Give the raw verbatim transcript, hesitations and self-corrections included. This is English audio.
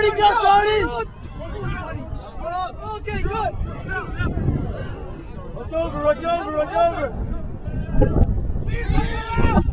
Tony, go, Tony! Okay, good. Rush over, rush over, rush over!